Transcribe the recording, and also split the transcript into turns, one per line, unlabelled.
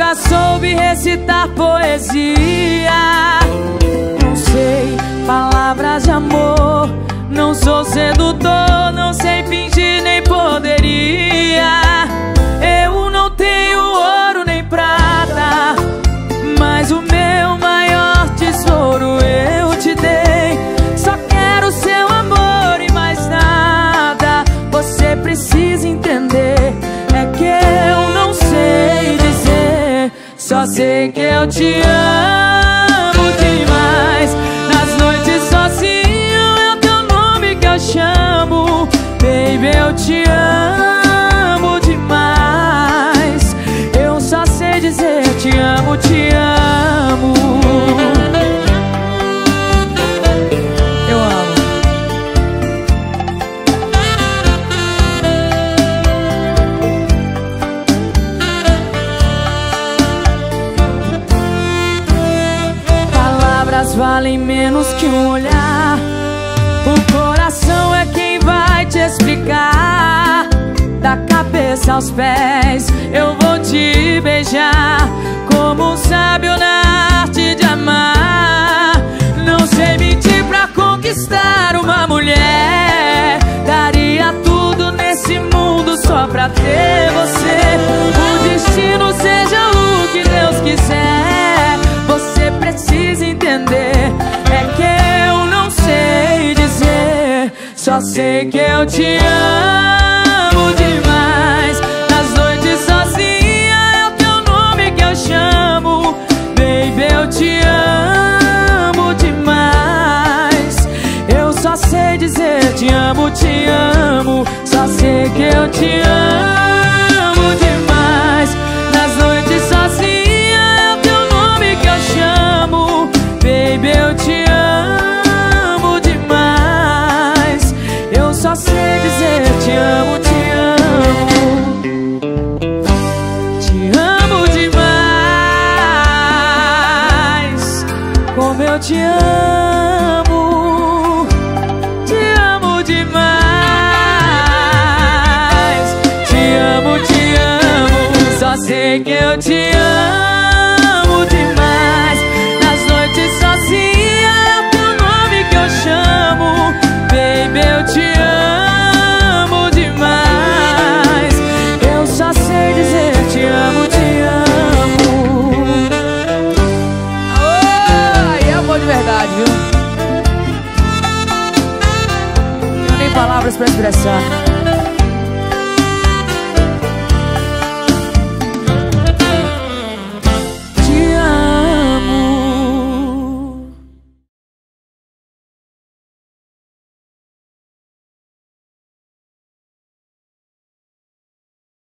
nunca soube recitar poesia. Não sei palavras de amor, não sou sedutor, não sei fingir nem poderia. Eu não tenho ouro nem prata, mas o meu maior tesouro eu te dei. Só quero seu amor e mais nada. Você precisa entender, é que eu não sei dizer. Só sei que eu te amo demais. Nas noites sozinho é o teu nome que eu chamo. Baby, eu te amo demais. Eu só sei dizer te amo, te amo. Eu amo. Palavras valem menos que um olhar. O coração é quem vai te explicar. Da cabeça aos pés eu vou te beijar, como um sábio na arte de amar. Não sei mentir pra conquistar uma mulher. Daria tudo nesse mundo só pra ter você. O destino seja o que Deus quiser. Você precisa entender, é que eu não sei dizer. Só sei que eu te amo demais. Nas noites sozinha é o teu nome que eu chamo. Baby, eu te amo demais. Eu só sei dizer te amo, te amo. Só sei que eu te amo demais. Nas noites sozinha é o teu nome que eu chamo. Baby, eu te amo demais. Eu só sei dizer te amo, te amo. Te amo demais. Como eu te amo. Te amo demais. Te amo, te amo. Só sei que eu te amo demais. Nas noites sozinha é o teu nome que eu chamo. Baby, eu te amo demais. Eu só sei dizer te amo, te amo. Oh, e amor de verdade, viu? Não tenho nem palavras pra expressar.